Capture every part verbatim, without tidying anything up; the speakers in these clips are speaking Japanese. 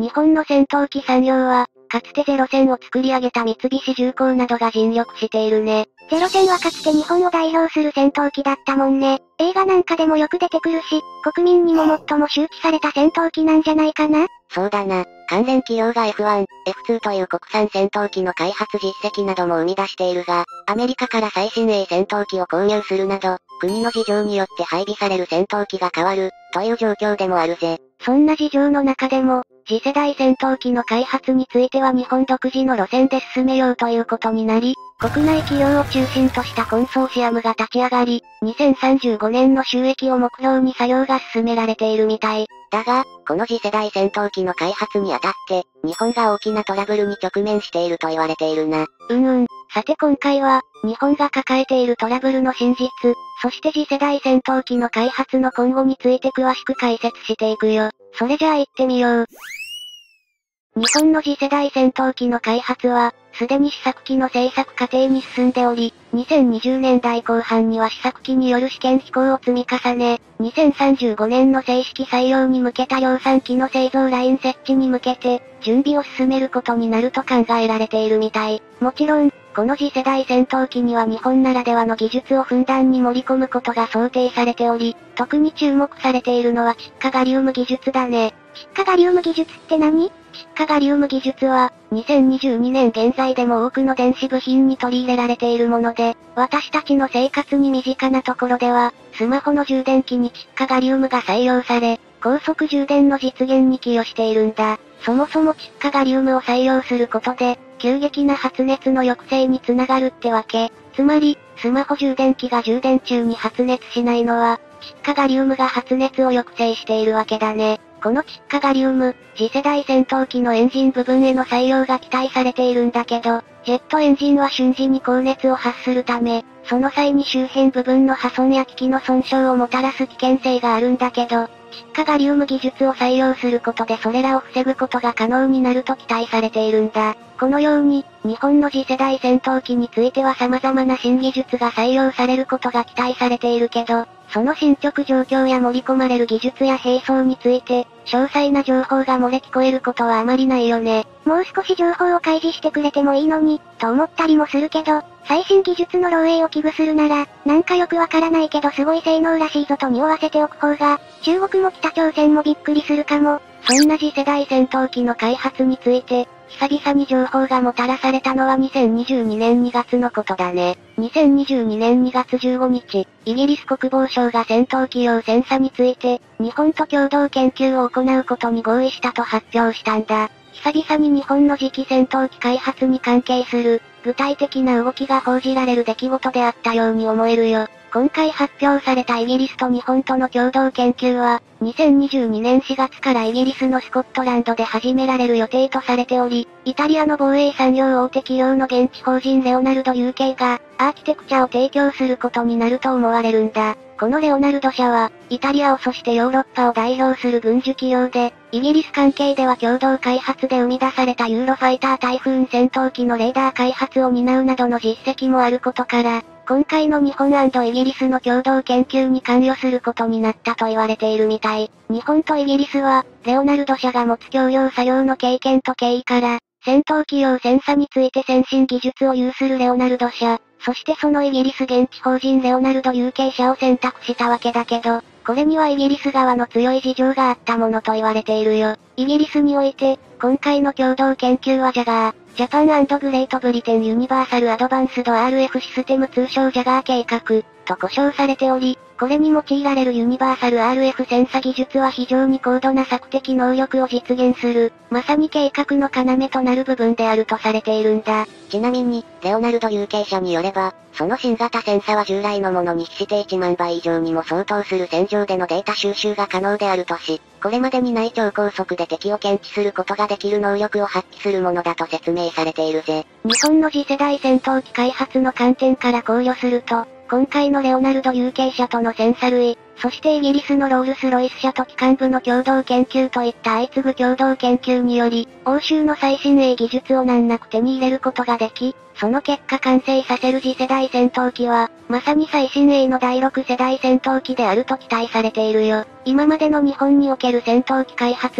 日本の戦闘機産業は、かつてゼロ戦を作り上げた三菱重工などが尽力しているね。 ゼロ戦はかつて日本を代表する戦闘機だったもんね。映画なんかでもよく出てくるし、国民にも最も周知された戦闘機なんじゃないかな？ そうだな。関連企業が エフワン、エフツー という国産戦闘機の開発実績なども生み出しているが、アメリカから最新鋭戦闘機を購入するなど、国の事情によって配備される戦闘機が変わる、という状況でもあるぜ。そんな事情の中でも、次世代戦闘機の開発については日本独自の路線で進めようということになり、国内企業を中心としたコンソーシアムが立ち上がり、にせんさんじゅうごねんの収益を目標に作業が進められているみたい。だが、この次世代戦闘機の開発にあたって、日本が大きなトラブルに直面していると言われているな。うんうん。さて今回は、日本が抱えているトラブルの真実、そして次世代戦闘機の開発の今後について詳しく解説していくよ。それじゃあ行ってみよう。日本の次世代戦闘機の開発は、すでに試作機の製作過程に進んでおり、にせんにじゅうねんだいこう半には試作機による試験飛行を積み重ね、にせんさんじゅうごねんの正式採用に向けた量産機の製造ライン設置に向けて、準備を進めることになると考えられているみたい。もちろん、この次世代戦闘機には日本ならではの技術をふんだんに盛り込むことが想定されており、特に注目されているのは窒化ガリウム技術だね。 窒化ガリウム技術って何？ 窒化ガリウム技術は、にせんにじゅうにねん現在でも多くの電子部品に取り入れられているもので、私たちの生活に身近なところでは、スマホの充電器に窒化ガリウムが採用され、高速充電の実現に寄与しているんだ。そもそも窒化ガリウムを採用することで、急激な発熱の抑制につながるってわけ。つまり、スマホ充電器が充電中に発熱しないのは、窒化ガリウムが発熱を抑制しているわけだね。この窒化ガリウム、次世代戦闘機のエンジン部分への採用が期待されているんだけど、ジェットエンジンは瞬時に高熱を発するため、その際に周辺部分の破損や機器の損傷をもたらす危険性があるんだけど、窒化ガリウム技術を採用することでそれらを防ぐことが可能になると期待されているんだ。このように、日本の次世代戦闘機については様々な新技術が採用されることが期待されているけど、その進捗状況や盛り込まれる技術や兵装について、詳細な情報が漏れ聞こえることはあまりないよね。 もう少し情報を開示してくれてもいいのに、と思ったりもするけど、最新技術の漏洩を危惧するなら、なんかよくわからないけどすごい性能らしいぞと匂わせておく方が、中国も北朝鮮もびっくりするかも。 そんな次世代戦闘機の開発について、久々に情報がもたらされたのはにせんにじゅうにねんにがつのことだね。にせんにじゅうにねんにがつじゅうごにち、イギリス国防省が戦闘機用センサについて、日本と共同研究を行うことに合意したと発表したんだ。久々に日本の次期戦闘機開発に関係する、具体的な動きが報じられる出来事であったように思えるよ。今回発表されたイギリスと日本との共同研究は、にせんにじゅうにねんしがつからイギリスのスコットランドで始められる予定とされており、イタリアの防衛産業大手企業の現地法人レオナルド ユーケー が、アーキテクチャを提供することになると思われるんだ。このレオナルド社は、イタリアをそしてヨーロッパを代表する軍需企業で、イギリス関係では共同開発で生み出されたユーロファイタータイフーン戦闘機のレーダー開発を担うなどの実績もあることから、今回の日本&イギリスの共同研究に関与することになったと言われているみたい。日本とイギリスは、レオナルド社が持つ共用作業の経験と経緯から、戦闘機用センサについて先進技術を有するレオナルド社、そしてそのイギリス現地法人レオナルド ユーケー 社を選択したわけだけど、これにはイギリス側の強い事情があったものと言われているよ。イギリスにおいて、今回の共同研究はジャガー、ジャパン&グレートブリテンユニバーサルアドバンスド アールエフ システム通称ジャガー計画、と呼称されており、これに用いられるユニバーサル アールエフ センサ技術は非常に高度な索敵能力を実現する、まさに計画の要となる部分であるとされているんだ。ちなみに、レオナルド ユーケー 社によれば、その新型センサは従来のものに比していちまんばい以上にも相当する戦場でのデータ収集が可能であるとし、これまでにない超高速で敵を検知することができる能力を発揮するものだと説明されているぜ。日本の次世代戦闘機開発の観点から考慮すると、今回のレオナルド ユーケー 社とのセンサ類、そしてイギリスのロールスロイス社と機関部の共同研究といった相次ぐ共同研究により、欧州の最新鋭技術を難なく手に入れることができ、その結果完成させる次世代戦闘機は、まさに最新鋭のだいろく世代戦闘機であると期待されているよ。今までの日本における戦闘機開発は、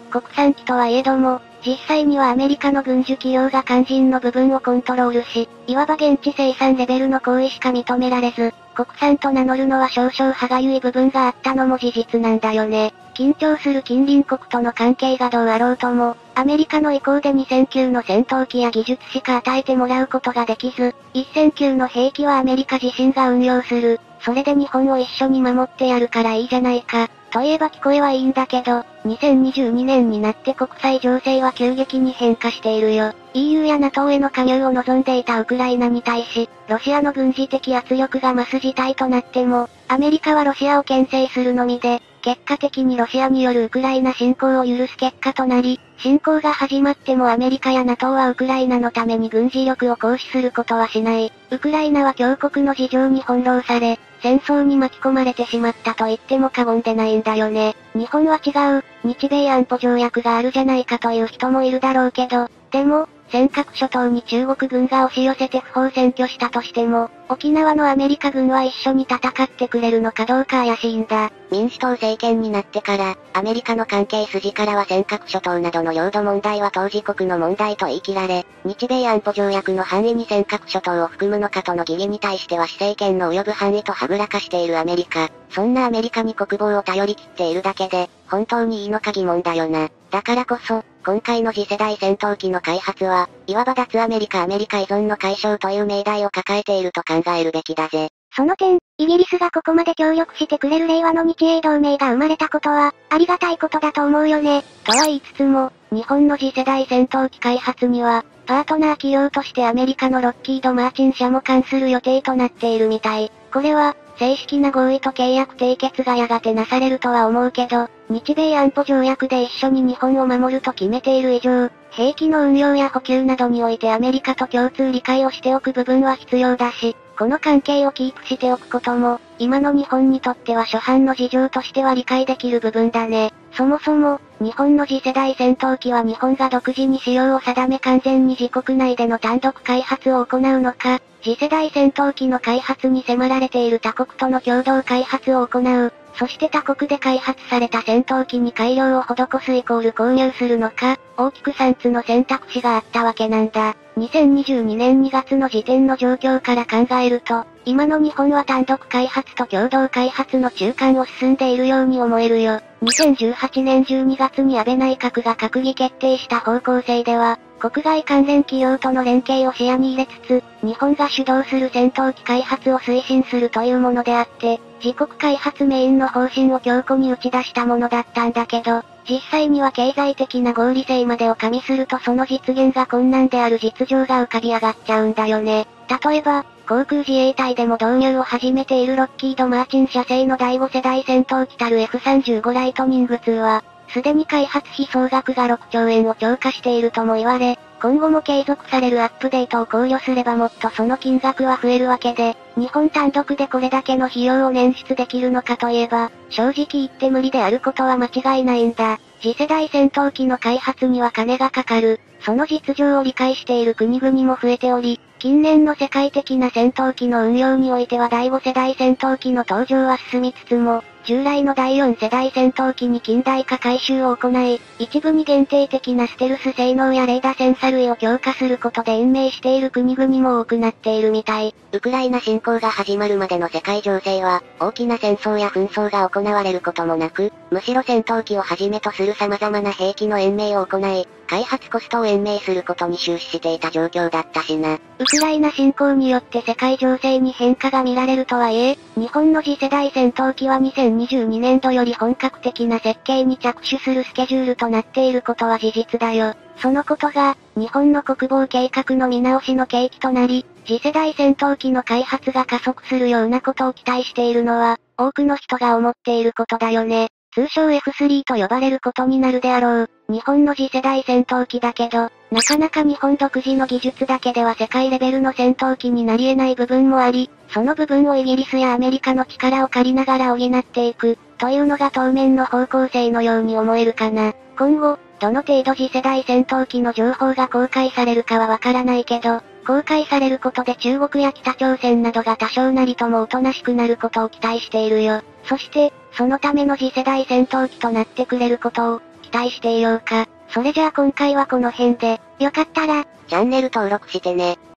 国産機とはいえども、実際にはアメリカの軍需企業が肝心の部分をコントロールし、いわば現地生産レベルの行為しか認められず、国産と名乗るのは少々歯がゆい部分があったのも事実なんだよね。緊張する近隣国との関係がどうあろうとも、アメリカの意向でにせん級の戦闘機や技術しか与えてもらうことができず、せん級の兵器はアメリカ自身が運用する。それで日本を一緒に守ってやるからいいじゃないか。といえば聞こえはいいんだけど、にせんにじゅうにねんになって国際情勢は急激に変化しているよ。イーユー や ナトー への加入を望んでいたウクライナに対し、ロシアの軍事的圧力が増す事態となっても、アメリカはロシアを牽制するのみで、結果的にロシアによるウクライナ侵攻を許す結果となり、侵攻が始まってもアメリカや ナトー はウクライナのために軍事力を行使することはしない。ウクライナは強国の事情に翻弄され、戦争に巻き込まれてしまったと言っても過言でないんだよね。日本は違う、日米安保条約があるじゃないかという人もいるだろうけど、でも、尖閣諸島に中国軍が押し寄せて不法占拠したとしても、沖縄のアメリカ軍は一緒に戦ってくれるのかどうか怪しいんだ。 民主党政権になってから、アメリカの関係筋からは尖閣諸島などの領土問題は当事国の問題と言い切られ、日米安保条約の範囲に尖閣諸島を含むのかとの疑義に対しては施政権の及ぶ範囲とはぐらかしているアメリカ。そんなアメリカに国防を頼り切っているだけで、本当にいいのか疑問だよな。だからこそ、今回の次世代戦闘機の開発は、いわば脱アメリカアメリカ依存の解消という命題を抱えていると考えるべきだぜ。 その点、イギリスがここまで協力してくれる令和の日英同盟が生まれたことは、ありがたいことだと思うよね。とは言いつつも、日本の次世代戦闘機開発には、パートナー企業としてアメリカのロッキード・マーチン社も関する予定となっているみたい。これは、正式な合意と契約締結がやがてなされるとは思うけど、日米安保条約で一緒に日本を守ると決めている以上、兵器の運用や補給などにおいてアメリカと共通理解をしておく部分は必要だし、この関係をキープしておくことも、今の日本にとっては初版の事情としては理解できる部分だね。そもそも、日本の次世代戦闘機は日本が独自に使用を定め完全に自国内での単独開発を行うのか、次世代戦闘機の開発に迫られている他国との共同開発を行う。そして他国で開発された戦闘機に改良を施すイコール購入するのか、大きくさんつの選択肢があったわけなんだ。にせんにじゅうにねんにがつの時点の状況から考えると、今の日本は単独開発と共同開発の中間を進んでいるように思えるよ。にせんじゅうはちねんじゅうにがつに安倍内閣が閣議決定した方向性では、国外関連企業との連携を視野に入れつつ、日本が主導する戦闘機開発を推進するというものであって、自国開発メインの方針を強固に打ち出したものだったんだけど、実際には経済的な合理性までを加味するとその実現が困難である実情が浮かび上がっちゃうんだよね。例えば、航空自衛隊でも導入を始めているロッキード・マーチン社製のだいご世代戦闘機たる エフさんじゅうご ライトニングツーは、すでに開発費総額がろくちょうえんを超過しているとも言われ、今後も継続されるアップデートを考慮すればもっとその金額は増えるわけで、日本単独でこれだけの費用を捻出できるのかといえば、正直言って無理であることは間違いないんだ。次世代戦闘機の開発には金がかかる。その実情を理解している国々も増えており、近年の世界的な戦闘機の運用においてはだいご世代戦闘機の登場は進みつつも、従来のだいよん世代戦闘機に近代化改修を行い、一部に限定的なステルス性能やレーダーセンサ類を強化することで延命している国々も多くなっているみたい。 ウクライナ侵攻が始まるまでの世界情勢は、大きな戦争や紛争が行われることもなく、むしろ戦闘機をはじめとする様々な兵器の延命を行い、開発コストを延命することに終始していた状況だったしな。 ウクライナ侵攻によって世界情勢に変化が見られるとはいえ、日本の次世代戦闘機はにせんにじゅうにねんどより本格的な設計に着手するスケジュールとなっていることは事実だよ。そのことが、日本の国防計画の見直しの契機となり、次世代戦闘機の開発が加速するようなことを期待しているのは、多くの人が思っていることだよね。通称 エフスリー と呼ばれることになるであろう。日本の次世代戦闘機だけど、なかなか日本独自の技術だけでは世界レベルの戦闘機になり得ない部分もあり、その部分をイギリスやアメリカの力を借りながら補っていく、というのが当面の方向性のように思えるかな。今後、どの程度次世代戦闘機の情報が公開されるかはわからないけど、公開されることで中国や北朝鮮などが多少なりともおとなしくなることを期待しているよ。そして、そのための次世代戦闘機となってくれることを、 期待していようか。それじゃあ今回はこの辺で、 よかったら、 チャンネル登録してね。